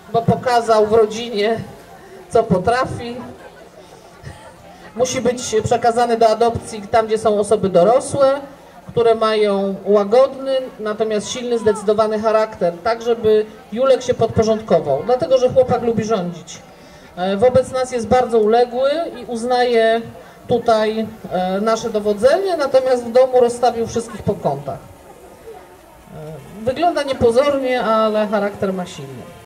bo pokazał w rodzinie, co potrafi. Musi być przekazany do adopcji tam, gdzie są osoby dorosłe, które mają łagodny, natomiast silny, zdecydowany charakter, tak żeby Julek się podporządkował, dlatego że chłopak lubi rządzić. Wobec nas jest bardzo uległy i uznaje tutaj nasze dowodzenie, natomiast w domu rozstawił wszystkich po kątach. Wygląda niepozornie, ale charakter ma silny.